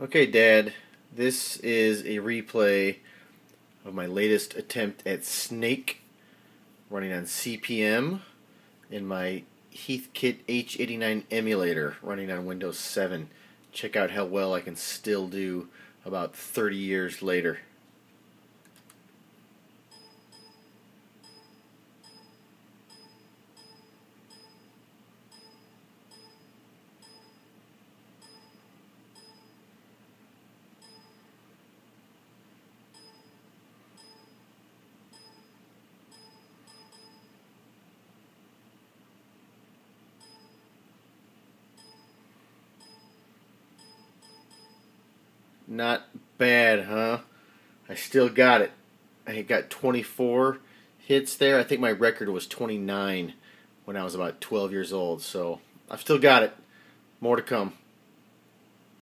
Okay, Dad, this is a replay of my latest attempt at Snake running on CPM in my Heathkit H89 emulator running on Windows 7. Check out how well I can still do about 30 years later. Not bad, huh? I still got it. I got 24 hits there. I think my record was 29 when I was about 12 years old, so I've still got it. More to come.